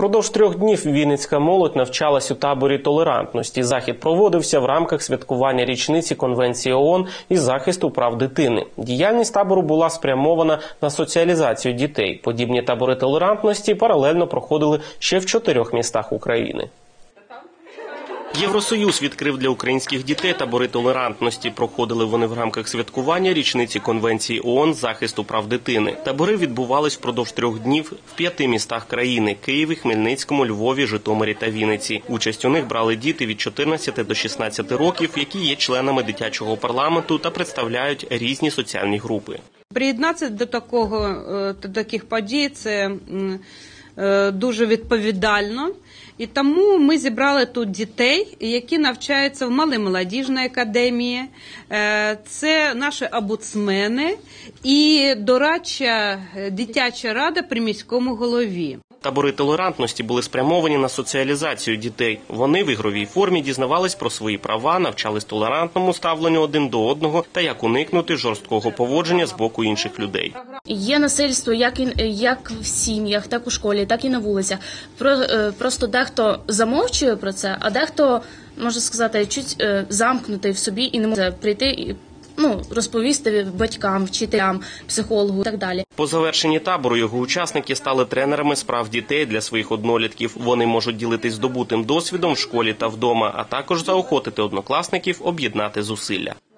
Впродовж 3 днів вінницька молодь навчалась у таборі толерантності. Захід проводився в рамках святкування річниці Конвенції ООН із захисту прав дитини. Діяльність табору була спрямована на соціалізацію дітей. Подібні табори толерантності паралельно проходили ще в 4 містах України. Євросоюз відкрив для українських дітей табори толерантності. Проходили вони в рамках святкування річниці Конвенції ООН з захисту прав дитини. Табори відбувались впродовж 3 днів в 5 містах країни – Києві, Хмельницькому, Львові, Житомирі та Вінниці. Участь у них брали діти від 14 до 16 років, які є членами дитячого парламенту та представляють різні соціальні групи. Приєднатися до таких подій – це дуже відповідально. І тому ми зібрали тут дітей, які навчаються в Малій молодіжній академії. Це наші омбудсмени і дорадча дитяча рада при міському голові. Табори толерантності були спрямовані на соціалізацію дітей. Вони в ігровій формі дізнавались про свої права, навчались толерантному ставленню один до одного та як уникнути жорсткого поводження з боку інших людей. Є насильство як в сім'ях, так у школі, так і на вулицях. Просто дехто замовчує про це, а дехто, можна сказати, чуть замкнутий в собі і не може прийти і розповісти батькам, вчителям, психологу і так далі. По завершенні табору його учасники стали тренерами з прав дітей для своїх однолітків. Вони можуть ділитись здобутим досвідом в школі та вдома, а також заохотити однокласників об'єднати зусилля.